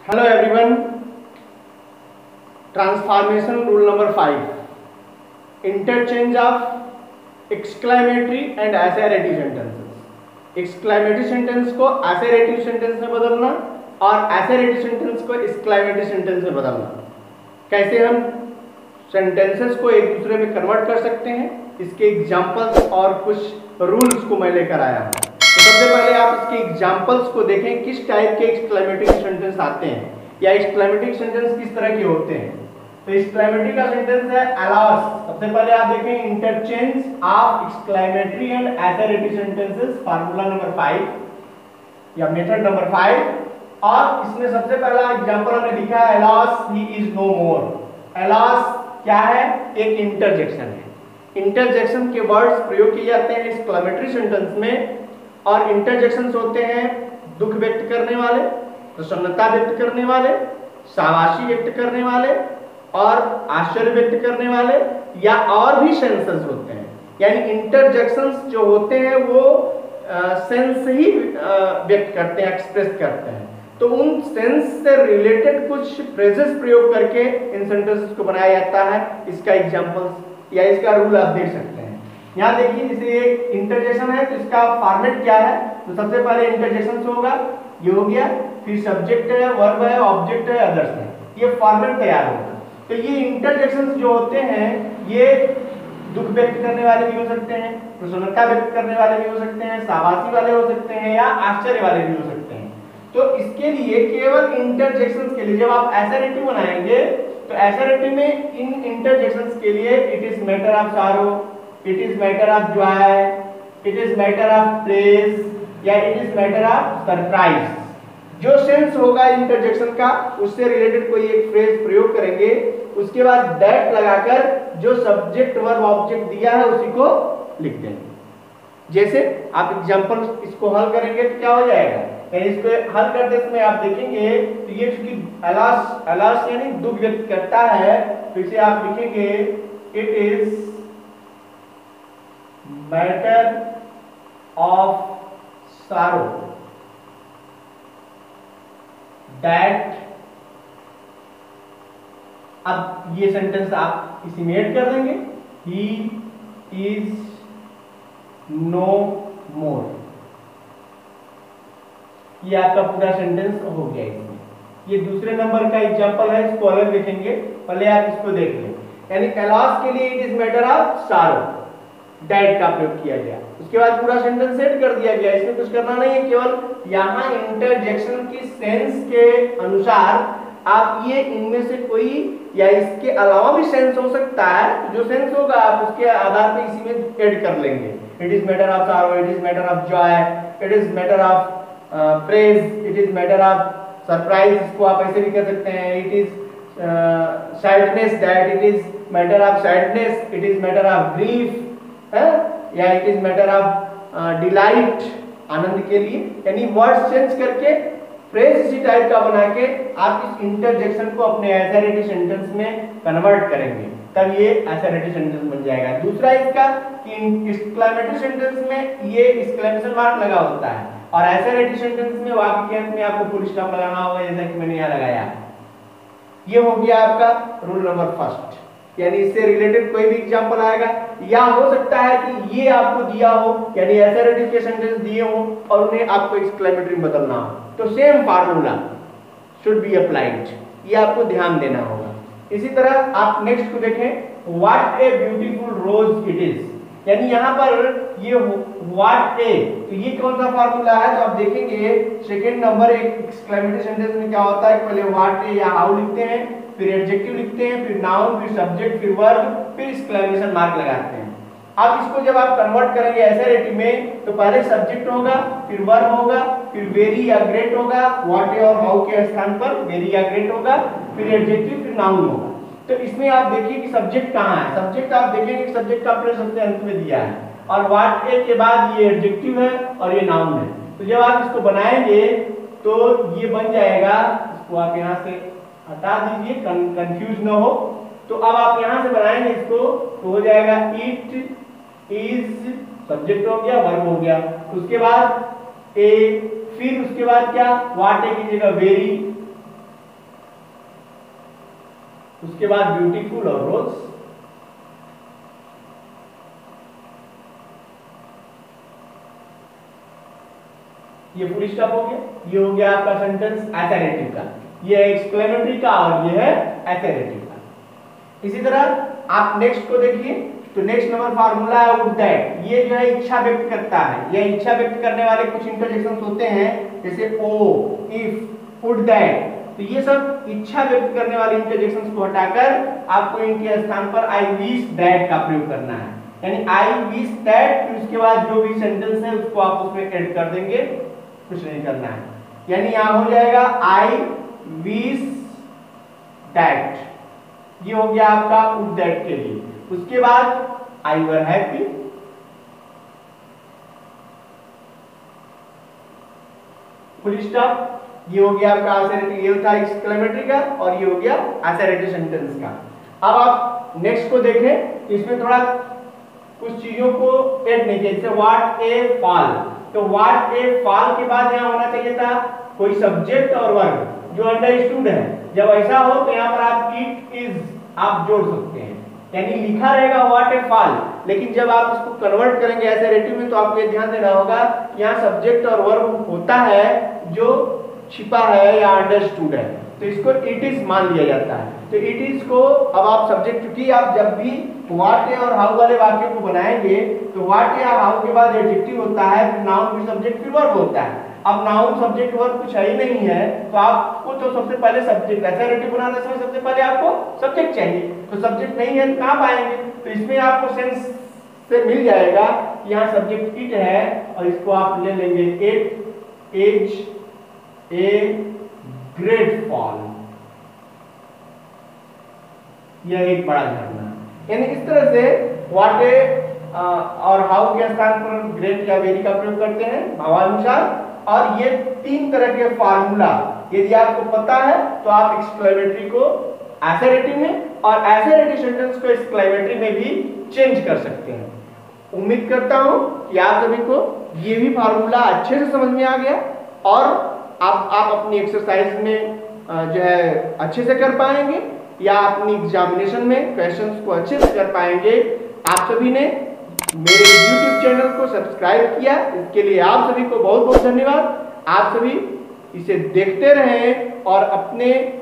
Hello everyone. Transformation rule number 5. Interchange of exclamatory and assertive sentences. Exclamatory sentence को assertive sentence में बदलना और assertive sentence को exclamatory sentence में बदलना। कैसे हम सेंटेंसेस को एक दूसरे में कन्वर्ट कर सकते हैं, इसके एग्जांपल्स और कुछ रूल्स को मैं लेकर आया हूँ। तो सबसे पहले आप इसके एग्जांपल्स को देखें, किस टाइप के एक्सक्लेमेटरी सेंटेंस आते हैं या एक्सक्लेमेटरी सेंटेंस किस तरह के होते हैं। तो एक्सक्लेमेटरी का सेंटेंस है अलाउस। सबसे पहले आप देखें interchange of exclamatory and assertive sentences, formula number 5 या मेथड नंबर 5। और इसमें सबसे पहला एग्जांपल हमने लिखा है alas he is no more. Alas क्या है? एक इंटरजेक्शन है। इंटरजेक्शन के वर्ड्स प्रयोग किए जाते हैं एक्सक्लेमेटरी सेंटेंस में, और इंटरजेक्शंस होते हैं दुख व्यक्त करने वाले, प्रसन्नता व्यक्त करने वाले, शाबाशी व्यक्त करने वाले और आश्चर्य व्यक्त करने वाले, या और भी सेंसेस होते हैं। यानी इंटरजेक्शंस जो होते हैं वो सेंस ही व्यक्त करते हैं, एक्सप्रेस करते हैं। तो उन सेंस से रिलेटेड कुछ फ्रेजेस प्रयोग करके इन सेंटेंसेस को बनाया जाता है। इसका एग्जांपल्स या इसका रूल आप देख सकते हैं। यहाँ देखिए, जैसे एक इंटरजेक्शन है तो इसका फॉर्मेट क्या है। तो सबसे पहले इंटरजेक्शन होगा, ये हो गया, फिर सब्जेक्ट है, वर्ब है, ऑब्जेक्ट है, अदर्स है, ये फॉर्मेट तैयार होगा। तो ये इंटरजेक्शंस जो होते हैं ये दुख व्यक्त करने वाले भी हो सकते हैं, प्रसन्नता व्यक्त करने वाले भी हो सकते हैं, शाबाशी वाले हो सकते हैं या आश्चर्य वाले भी हो सकते हैं। तो इसके लिए केवल इंटरजेक्शंस के लिए जब आप असर्टिव बनाएंगे तो असर्टिव में इन इंटरजेक्शंस के लिए it is matter of sorrow, it is matter of joy, it is matter of praise या it is matter of surprise. जो सेंस होगा इंटरजेक्शन का उससे रिलेटेड कोई एक फ्रेज प्रयोग करेंगे, उसके बाद दैट लगाकर जो सब्जेक्ट वर्ब ऑब्जेक्ट दिया है उसी को लिख देंगे। जैसे आप एग्जांपल इसको हल करेंगे तो क्या हो जाएगा, इसको हल करते समय आप देखेंगे तो ये चूंकि अलास यानी दुख व्यक्त करता है, तो इसे आप लिखेंगे it is matter of sorrow that. अब ये सेंटेंस आप इसी में ऐड कर देंगे, ही इज नो मोर। ये आपका पूरा सेंटेंस हो गया इसमें। ये दूसरे नंबर का एग्जांपल है, इसको अलग देखेंगे, पहले आप इसको देख लें। यानी अलास के लिए it is matter of sorrow, that का प्रयोग किया गया, उसके बाद पूरा सेंटेंस सेट कर दिया गया। इसमें कुछ करना नहीं है, केवल यहाँ इंटरजेक्शन की सेंस के अनुसार आप ये इनमें से कोई या इसके अलावा भी सेंस हो सकता है, तो जो सेंस होगा आप उसके आधार पर इसी में ऐड कर लेंगे। It is matter of sorrow, it is matter of joy, it is matter of praise, it is matter of surprise, इसको आप ऐसे भी कह सकते हैं। It is sadness, that it is matter of sadness, it is matter of grief है, या it is matter of delight, आनंद के लिए। यानी वर्ड चेंज करके फ्रेज इसी टाइप का बना के आप इस इंटरजेक्शन को अपने असर्टिव सेंटेंस में कन्वर्ट करेंगे, तब ये असर्टिव सेंटेंस बन जाएगा। दूसरा इसका कि एक्सक्लेमेटरी सेंटेंस में ये एक्सक्लेमेशन मार्क लगा होता है और असर्टिव सेंटेंस में वाक्य के अंत में आपको फुल स्टॉप लगाना होगा, जैसा कि मैंने यहाँ लगाया। ये हो गया आपका रूल नंबर फर्स्ट। यानी इससे रिलेटेड कोई भी एग्जांपल आएगा, या हो सकता है कि ये आपको दिया हो, यानी असर्टिव के सेंटेंस दिए हो और उन्हें आपको एक्सक्लेमेटरी में बदलना हो, तो same formula should be applied, ये आपको ध्यान देना होगा। इसी तरह आप नेक्स्ट को देखें, what a beautiful rose it is. यानी यहाँ पर ये व्हाट ए, तो ये कौन सा फार्मूला है, तो आप देखेंगे सेकंड नंबर एक एक्सक्लेमेटरी सेंटेंस में क्या होता है, पहले व्हाट ए या हाउ लिखते हैं, फिर एडजेक्टिव लिखते हैं, फिर नाउन, फिर सब्जेक्ट, फिर वर्ब, फिर एक्सक्लेमेशन मार्क लगाते हैं। अब इसको जब आप कन्वर्ट करेंगे असर्टिव में तो पहले सब्जेक्ट होगा, फिर वर्ब होगा, फिर वेरी या ग्रेट होगा, व्हाट ए और हाउ के स्थान पर वेरी या ग्रेट होगा, फिर एडजेक्टिव, फिर नाउन होगा। तो इसमें आप देखिए कि सब्जेक्ट कहाँ है। सब्जेक्ट आप देखेंगे कि सब्जेक्ट आपने सबसे अंत में दिया है, और व्हाट ए के बाद ये एडजेक्टिव है और ये नाउन है। तो जब आप इसको बनाएंगे तो ये बन जाएगा, इसको आप यहाँ से हटा दीजिए, कंफ्यूज ना हो। तो अब आप यहाँ से बनाएंगे इसको, तो हो जाएगा इट इज, सब्जेक्ट हो गया, वर्ब हो गया, उसके बाद ए, फिर उसके बाद क्या, व्हाट ए की जगह वेरी, उसके बाद ब्यूटीफुल और रोज, ये फुल स्टॉप हो गया। ये हो गया आपका सेंटेंस असर्टिव का, ये है एक्सक्लेमेटरी का और ये है असर्टिव का। इसी तरह आप नेक्स्ट को देखिए, तो नेक्स्ट नंबर फार्मूला है वुड दैट। ये जो है इच्छा व्यक्त करता है, ये इच्छा व्यक्त करने वाले कुछ इंटरजेक्शंस होते हैं, जैसे ओ, इफ, वुड दैट। तो ये सब इच्छा व्यक्त करने वाले इंटरजेक्शंस को हटाकर आपको इनके स्थान पर आई विश दैट का प्रयोग करना है, यानी आई विश दैट, फिर उसके बाद जो भी सेंटेंस है उसको आप उसमें ऐड कर देंगे, कुछ नहीं करना है। यानी यहां हो जाएगा आई विश दैट, ये हो गया आपका वुड दैट के लिए। उसके बाद I were happy, full stop, ये हो गया आपका असर्टिव, ये था एक्सक्लेमेटरी का और ये हो गया असर्टिव सेंटेंस का। अब आप नेक्स्ट को देखें, तो इसमें थोड़ा कुछ चीजों को ऐड नहीं किया, जैसे व्हाट ए फॉल। तो व्हाट ए फॉल के बाद यहां होना चाहिए था कोई सब्जेक्ट और वर्ब जो अंडरस्टूड है। जब ऐसा हो तो यहां पर आप इट इज आप जोड़ सकते हैं, यानी लिखा रहेगा व्हाट ए फॉल, लेकिन जब आप इसको कन्वर्ट करेंगे असर्टिव में तो आपको ये ध्यान देना होगा कि यहाँ सब्जेक्ट और वर्ब होता है जो छिपा है या अंडरस्टूड है, तो इसको इट इज मान लिया जाता है। तो इट इज को अब आप सब्जेक्ट, क्योंकि आप जब भी व्हाट ए और हाउ वाले वाक्य को बनाएंगे तो व्हाट या हाउ के बाद एडजेक्टिव होता है, फिर नाउन, फिर सब्जेक्ट, फिर वर्ब होता है। अब नाउन सब्जेक्ट वर्ब कुछ है ही नहीं है, तो आपको तो सबसे पहले सब्जेक्ट, असर्टिव बनाने समय सबसे पहले आपको सब्जेक्ट चाहिए, तो सब्जेक्ट नहीं है तो कहां पाएंगे? तो इसमें आपको सेंस से मिल जाएगा कि यहाँ सब्जेक्ट इट है और इसको आप ले लेंगे it is a great fall, यह एक बड़ा झरना। यानी इस तरह से व्हाट ए और हाउ के स्थान पर ग्रेट या वेरी का प्रयोग करते हैं भावानुसार। और ये तीन तरह के फार्मूला यदि आपको पता है तो आप एक्सक्लेमेटरी को असर्टिव में और असर्टिव सेंटेंस को एक्सक्लेमेटरी में भी चेंज कर सकते हैं। उम्मीद करता हूं कि आप सभी को ये भी फार्मूला अच्छे से समझ में आ गया और आप अपनी एक्सरसाइज में जो है अच्छे से कर पाएंगे या अपनी एग्जामिनेशन में क्वेश्चंस को अच्छे से कर पाएंगे। आप सभी ने मेरे YouTube चैनल को सब्सक्राइब किया, इसके लिए आप सभी को बहुत बहुत धन्यवाद। आप सभी इसे देखते रहें और अपने